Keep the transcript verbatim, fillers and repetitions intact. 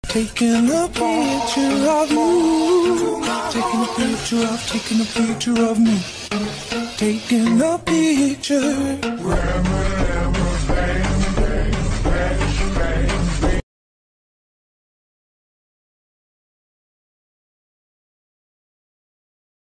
Taking a picture of you. Taking a picture of, taking a picture of me. Taking a picture.